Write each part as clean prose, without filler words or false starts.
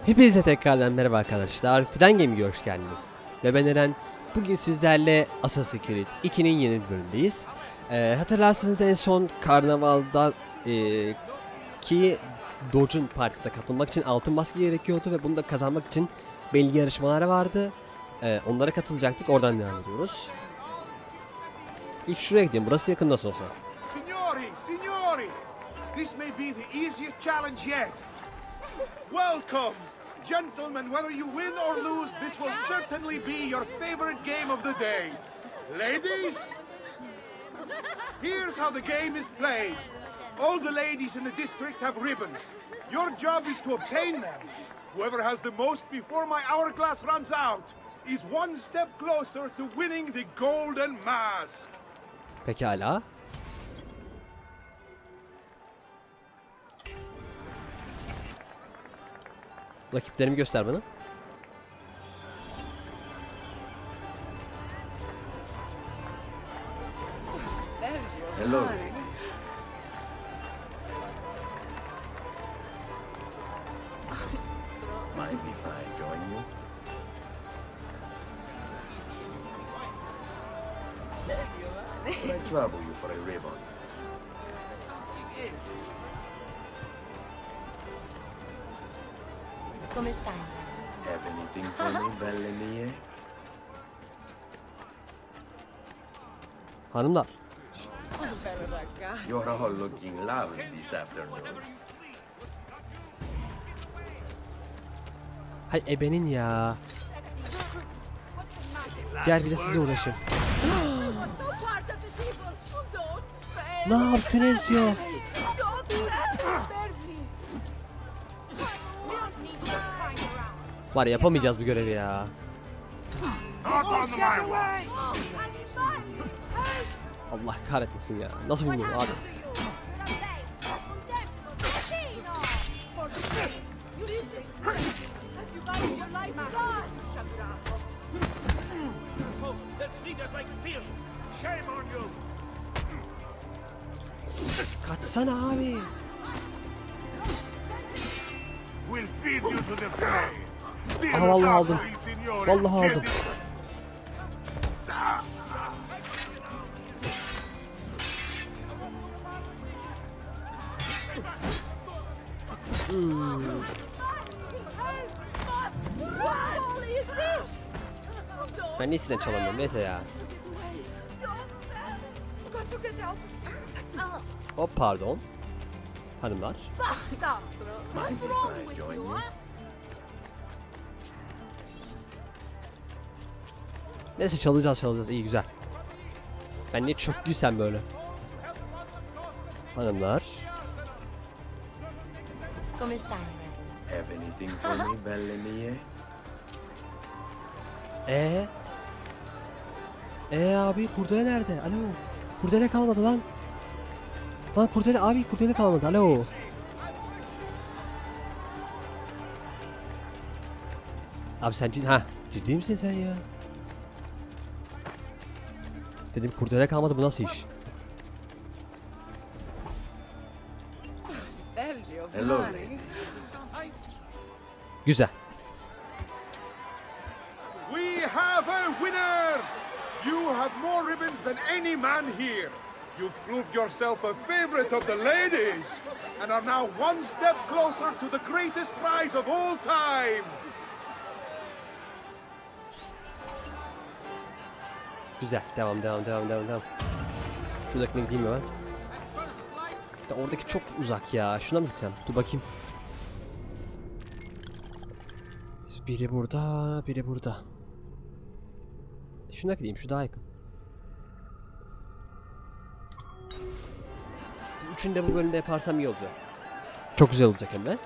Hepinize tekrardan merhaba arkadaşlar. Fidan Gaming'e hoş geldiniz. Ve ben Eren. Bugün sizlerle Assassin's Creed 2'nin yeni bölümündeyiz. Hatırlarsanız en son Karnaval'da ki Dodge'un partisine katılmak için altın maske gerekiyordu ve bunu da kazanmak için belli yarışmalar vardı. Onlara katılacaktık. Oradan devam ediyoruz. İlk şuraya gideyim. Burası yakın nasıl olsa. Signori! This may be the easiest challenge yet. Welcome! Gentlemen, whether you win or lose, this will certainly be your favorite game of the day. Ladies? Here's how the game is played. All the ladies in the district have ribbons. Your job is to obtain them. Whoever has the most before my hourglass runs out is one step closer to winning the golden mask. Pekala. Rakiplerimi göster bana. Hello. Mind if I join you? Would I trouble you for a ribbon? Come stai? Have anything for me, belle mie? Hanımlar. You're all looking lovely this afternoon. Hay ebenin ya. Gel bir de size uğraşayım. Ne yaptınız ya? Var yapamayacağız bu görevi ya. Allah kahretmesin ya. Nasıl buldun abi? Kaçsana abi. Aha vallahi aldım. Vallahi aldım. Ben niye sizden çalamıyorum neyse ya. Hop pardon. Hanımlar. Mind if I join you? Neyse çalacağız iyi güzel. Ben niye çöktüysem böyle. Hanımlar. Come stai? Have anything for me, belle mie? Abi kurdele nerede? Alo. Kurdele kalmadı lan. Lan kurdele abi kurdele kalmadı. Alo. Abi sen ciddi misin sen ya? Dedim kurdele kalmadı bu nasıl iş? Hello. Güzel. We have a winner! You have more ribbons than any man here. You've proved yourself a favorite of the ladies and are now one step closer to the greatest prize of all time. Güzel. Devam. Şuradakine gideyim hemen. Ya oradaki çok uzak ya. Şuna mı gitsem? Dur bakayım. Biri burada. Şuna gideyim. Şu daha yakın. Üçünü de bu bölümde yaparsam iyi olacak. Çok güzel olacak hem de.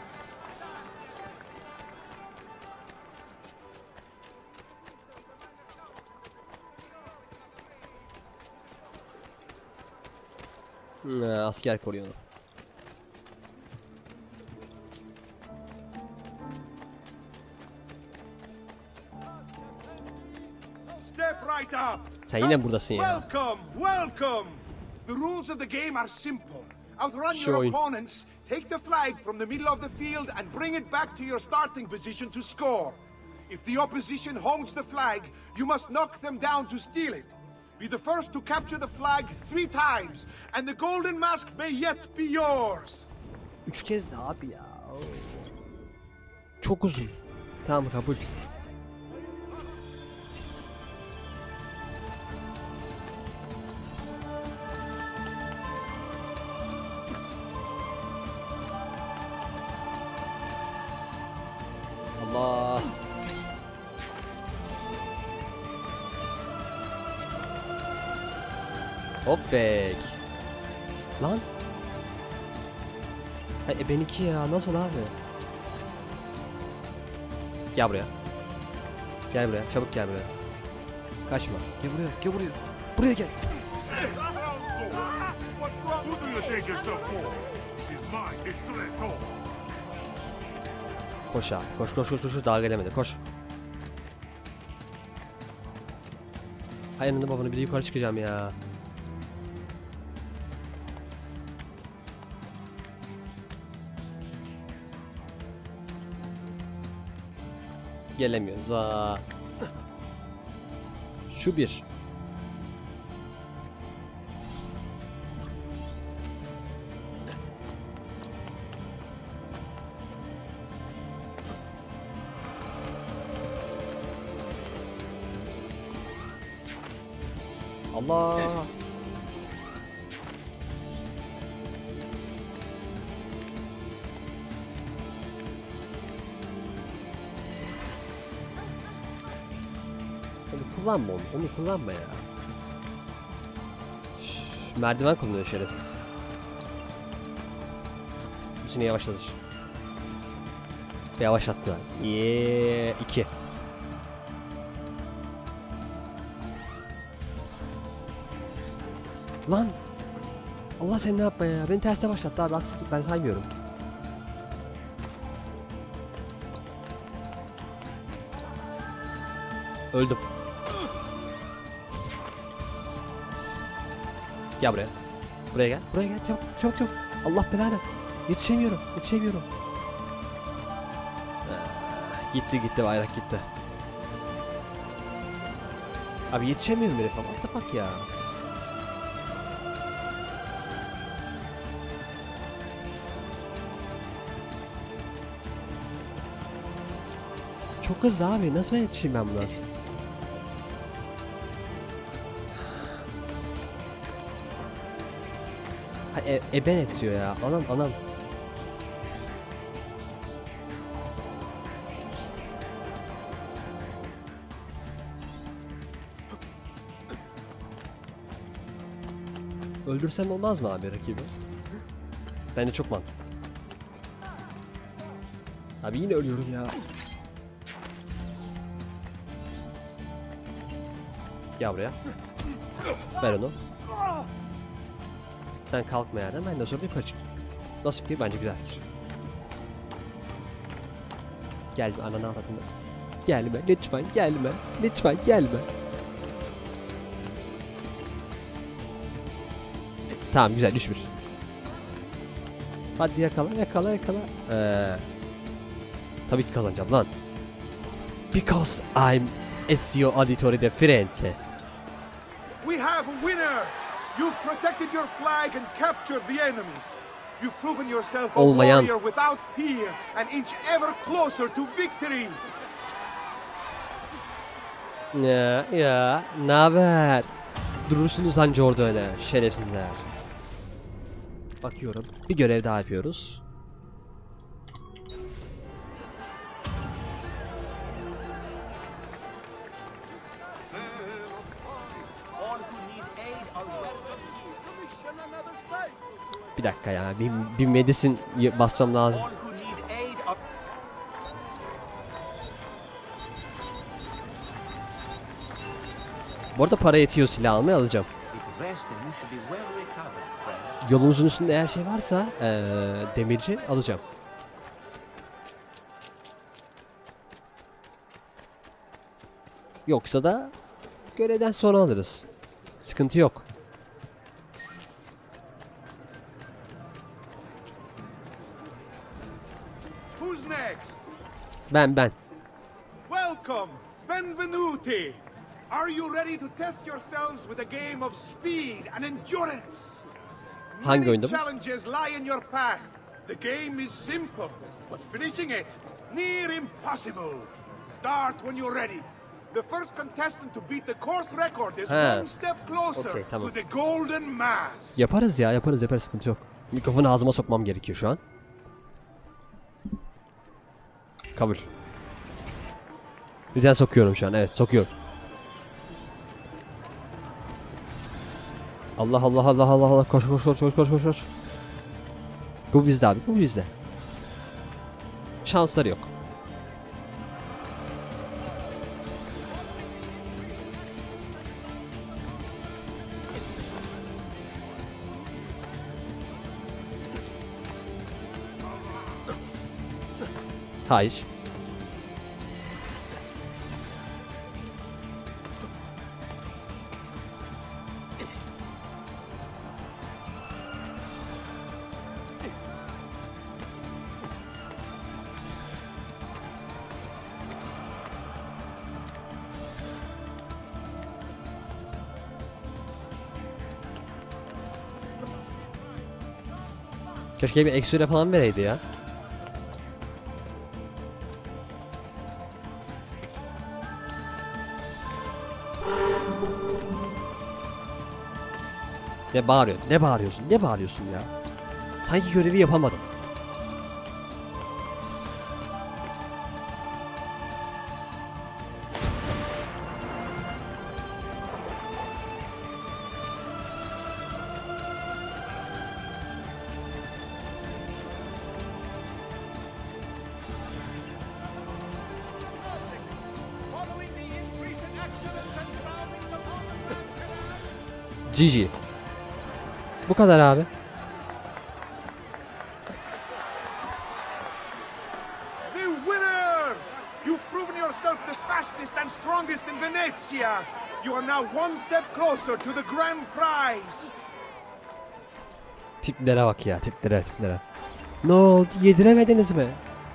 Asker koruyor. Step right up. Sen yine buradasın ya. Welcome. The rules of the game are simple. Outrun your Showing. opponents, Take the flag from the middle of the field and bring it back to your starting position to score. If the opposition holds the flag, you must knock them down to steal it. Be the first to capture the flag 3 times, and the golden mask may yet be yours. 3 kez de abi ya. Çok uzun. Tamam, kabul. Allah. Hoppek. Lan. Benimki ya, nasıl abi? Gel buraya. Gel buraya, çabuk gel buraya. Kaçma. Gel buraya, gel buraya. Buraya gel. Koş abi, koş koş koş koş, daha gelemedi, koş. Hay ananı babanı, bir de yukarı çıkacağım ya. Gelemiyoruz. Şu bir. Allah. Kullanma onu kullanma ya. Merdiven kullanıyor şerefsiz. Bütün yavaşlatır. Yavaşlattı lan. 2. Lan. Allah, sen ne yapma ya. Beni terste başlattı abi, haksızlık, ben saymıyorum. Öldüm. Gel buraya. Buraya gel. Buraya gel. Çabuk çabuk çabuk. Allah belanı. Yetişemiyorum. Yetişemiyorum. Gitti gitti, bayrak gitti. Abi yetişemiyorum herife. What the fuck ya. Çok hızlı abi. Nasıl yetişeyim ben buna? Ben etiyor ya. Anam. Öldürsem olmaz mı abi rakibi? Bence çok mantıklı. Abi yine ölüyorum ya. Gel buraya. Ver onu. Sen kalkma yerden, ben de sonra yukarı çık. Nasıl fikir? Bence güzel fikir. Gelme ananı avradını. Gelme lütfen, gelme. Lütfen gelme. Tamam, güzel, düş bir. Hadi yakala. Tabii ki kazanacağım lan. Because I'm Ezio Auditore de Firenze. We have a winner! You've protected your flag and captured the enemies. You've proven yourself a warrior without fear, an inch ever closer to victory. Ya, naber? Durursunuz anca orada öyle, şerefsizler. Bakıyorum, bir görev daha yapıyoruz. Bir dakika ya, bir medicine basmam lazım. Bu arada para yetiyor, silah almaya alacağım. Yolumuzun üstünde eğer şey varsa demirci alacağım. Yoksa da görevden sonra alırız. Sıkıntı yok. next? Ben. Welcome, benvenuti. Are you ready to test yourselves with a game of speed and endurance? Hangi Many oyunda bu? challenges lie in your path. The game is simple, but finishing it near impossible. Start when you're ready. The first contestant to beat the course record is one step closer Okay, tamam. to the golden mass. Yaparız ya, yaparız, sıkıntı yok. Mikrofonu ağzıma sokmam gerekiyor şu an. Kabul. Güzel sokuyorum şu an, evet sokuyorum. Allah, koş. Bu bizde abi, bu bizde. Şansları yok. Hayır. Keşke bir ekstra falan vereydi ya. Ne bağırıyorsun? Ne bağırıyorsun ya? Sanki görevi yapamadım. GG. Bu kadar abi. The winner! You've proven yourself the fastest and strongest in Venezia. You are now one step closer to the grand prize. Tiplere bak ya, tiplere. Ne oldu? Yediremediniz mi?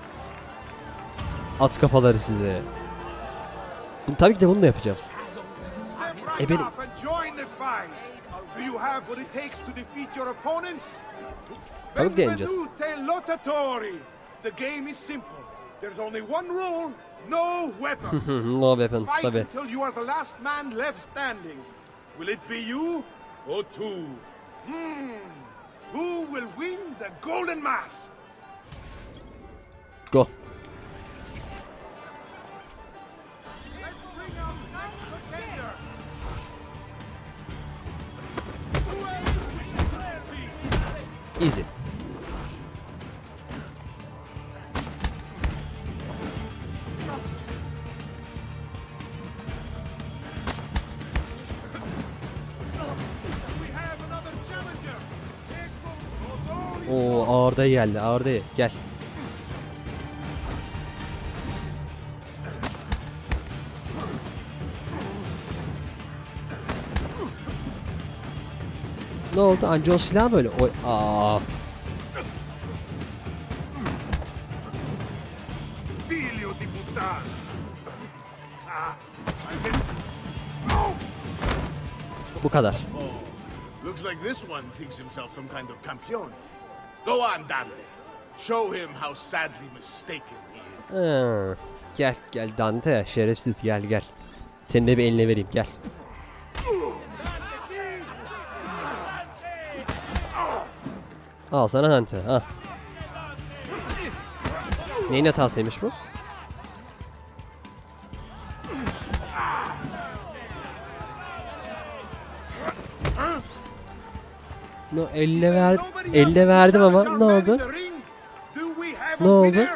At kafaları size. Tabii ki de bunu da yapacağım. Step right up and join the fight. Do you have what it takes to defeat your opponents? Tabii ki de yeneceğiz. Benvenute lottatori. The game is simple. There's only one rule: no weapons. No weapons Fight tabii. until you are the last man left standing. Will it be you or two? Who will win the golden mask? Go. Let's bring out that contender. Easy. We have another challenger. Oo, ağırda geldi, ağırda gel. Ne oldu? Anca o silah böyle. Oy, Figlio di puttana. Bu kadar. Looks like this one thinks himself some kind of campione. Go on, Dante. Show him how sadly mistaken he is. Gel Dante, şerefsiz gel. Senin de bir eline vereyim, gel. Al sana Dante, ha. Neyin hatasıymış bu? No, elle verdim ama ne oldu? Ne oldu?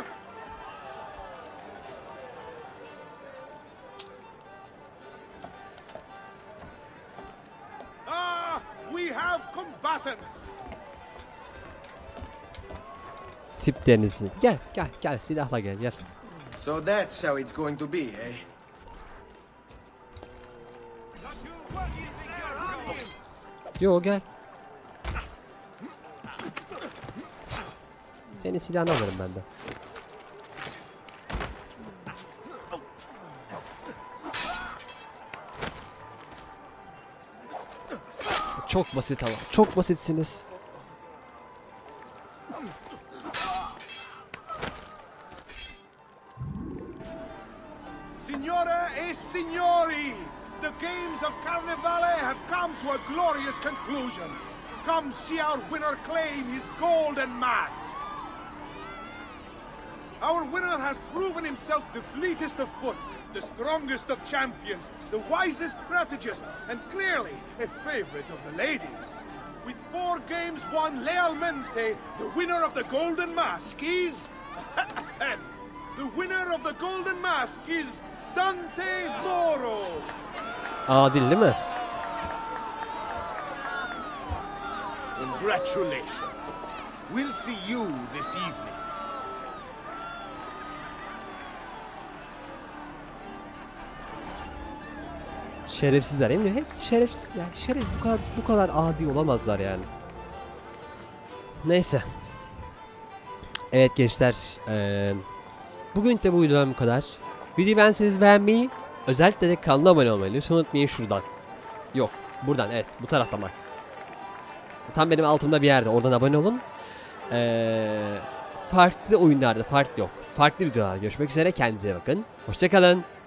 We have combatants. Tip denizi. Gel silahla gel. So that's how it's going to be, eh? Yo gel. Senin silahını alırım ben de. Çok basit ama. Çok basitsiniz. Signore e signori, the games of Carnevale have come to a glorious conclusion. Come see our winner claim his golden mask. Our winner has proven himself the fleetest of foot, the strongest of champions, the wisest strategist, and clearly a favorite of the ladies. With 4 games won lealmente, the winner of the Golden Mask is... the winner of the Golden Mask is Dante Moro. Adil değil mi? Congratulations. We'll see you this evening. Şerefsizler değil mi? Hepsi şerefsiz. Yani şeref bu kadar adi olamazlar yani. Neyse. Evet gençler. Bugün de bu videodan bu kadar. Videoyu beğenseniz beğenmeyi, özellikle de kanala abone olmayı lütfen unutmayın şuradan. Yok, buradan, evet, bu taraftan bak. Tam benim altımda bir yerde, oradan abone olun. Farklı oyunlarda, farklı videolarda görüşmek üzere, kendinize bakın. Hoşça kalın.